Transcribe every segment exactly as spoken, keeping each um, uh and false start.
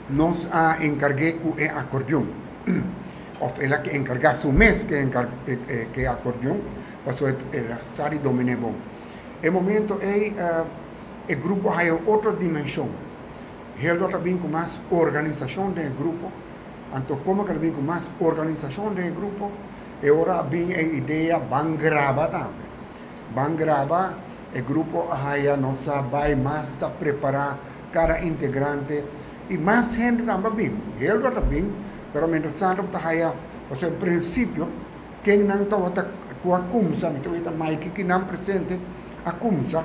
nos a encargué con el acordeón. O ela que encarga su mes que encarga eh, que acordeón, pasó el sari dominé bom. El momento es uh, el grupo hay otra dimensión. El otro vem con más organización del grupo. Entonces, como que vem con más organización del grupo, y ahora viene la idea van grabar también. Van grabar el grupo haya nos va más a preparar cada integrante y más gente también. El otro también, pero mientras tanto haya, o sea, en principio, quien no está con a Cumsa, me tuve Mike que no presente a Cumsa,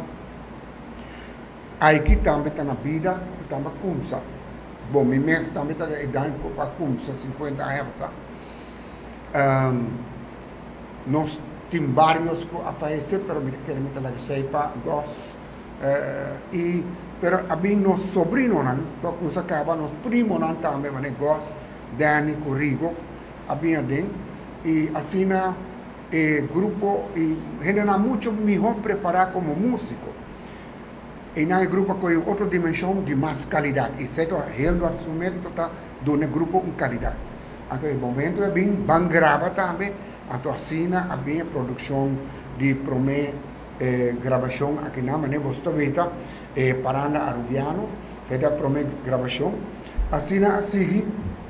hay que también está na vida, também Cumsa. Bom, mi mes também está dando a Cumsa cinquenta anos. Um, nós temos vários a fazer, pero me queremos que sepa dos. Uh, e pero abin nos sobrino nan, ko kung sa kaba nos primo nan também, mas negócio Dani Corrigo, abin adin e assim na eh, grupo e gente na muito melhor preparar como músico. E na grupo com outra dimensão de mais qualidade. E certo, ele assume que está dando grupo uma qualidade. Então, o momento é bem, van grava também. Então, assim, há bem a produção de primeira eh, gravação aqui na Mané Bostovita, eh, Paranda Arubiano, certo, a primeira gravação. Assim, a seguir,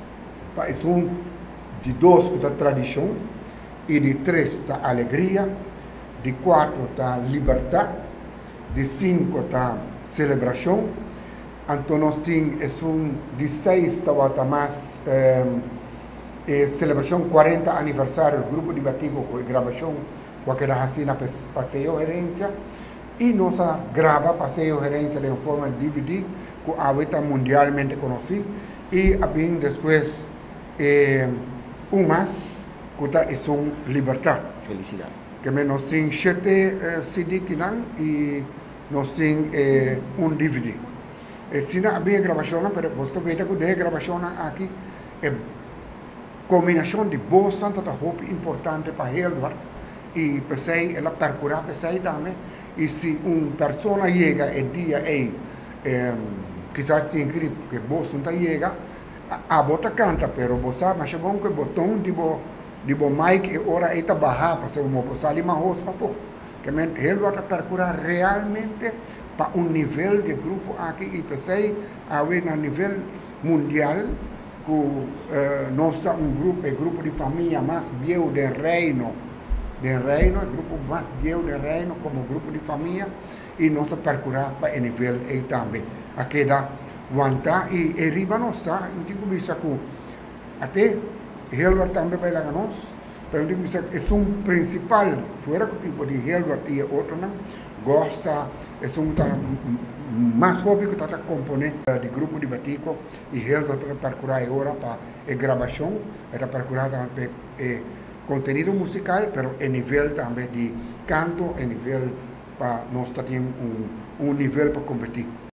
é um de dois da tradição, e de três da alegria, de quatro da liberdade, de cinco da celebração, então nós temos um de seis da mais eh, eh, celebração quarenta aniversário do grupo de Batigo com a gravação com aquela racina passeio gerência e nossa grava passeio gerência de forma de D V D com a vida mundialmente conhecida e bem depois eh, um mais que é um liberdade. Felicidade. Que nós temos sete eh, C D que não e nós temos eh, um D V D. E se não havia gravação, mas você vê que a gravação aqui é combinação de boas santas da roupa importante para Helvar e pensei ela percurar pensei também e se uma pessoa chega e dia é eh, quizás tem gripe que boa santa chega a bota canta pero você mas é bom que botão de bo de bo mic e ora está baixar para ser uma posar ali mais rosto para fora que ele vai percurar realmente para um nível de grupo aqui e pensei a ver a nível mundial que uh, nós está um grupo é grupo de família mais viejo do reino do reino é grupo mais viejo do reino como grupo de família e nós percurar para o nível aí também aqui dá aguentar e arriba nós está não tenho visto que até Helvar também vai lá com nós. Pero digo, é um principal, fora que o tipo de Helvar e outro não gosta, é um mais hobby que está componente de grupo de Batico e Helvar está procurar agora para a gravação, está procurar também eh, conteúdo musical, pero a nível também de canto, a nível para nós temos um, um nível para competir.